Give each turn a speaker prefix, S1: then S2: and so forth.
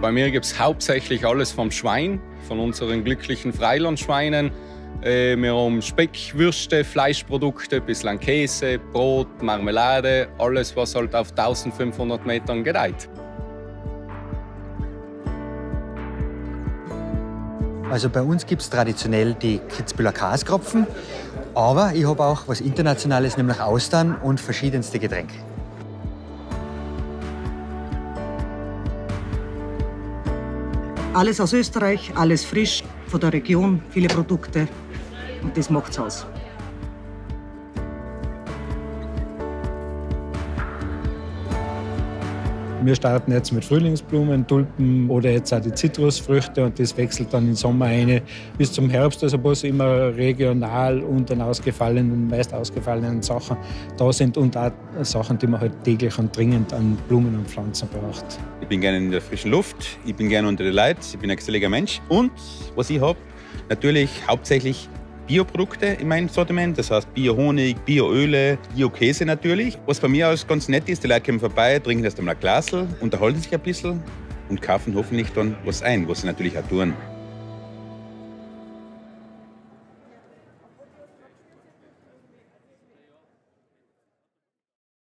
S1: Bei mir gibt es hauptsächlich alles vom Schwein, von unseren glücklichen Freilandschweinen. Wir haben Speck, Würste, Fleischprodukte, ein bisschen Käse, Brot, Marmelade, alles, was halt auf 1500 Metern gedeiht.
S2: Also bei uns gibt es traditionell die Kitzbüheler Kaskropfen, aber ich habe auch was Internationales, nämlich Austern und verschiedenste Getränke.
S3: Alles aus Österreich, alles frisch, von der Region, viele Produkte und das macht's aus.
S4: Wir starten jetzt mit Frühlingsblumen, Tulpen oder jetzt auch die Zitrusfrüchte und das wechselt dann im Sommer ein bis zum Herbst, also wo es immer regional und an meist ausgefallenen Sachen da sind und auch Sachen, die man halt täglich und dringend an Blumen und Pflanzen braucht.
S5: Ich bin gerne in der frischen Luft, ich bin gerne unter den Leuten, ich bin ein geselliger Mensch und was ich habe, natürlich hauptsächlich Bioprodukte in meinem Sortiment, das heißt Bio-Honig, Bio-Öle, Bio-Käse natürlich. Was bei mir aus ganz nett ist, die Leute kommen vorbei, trinken erst einmal ein Glasl, unterhalten sich ein bisschen und kaufen hoffentlich dann was ein, was sie natürlich auch tun.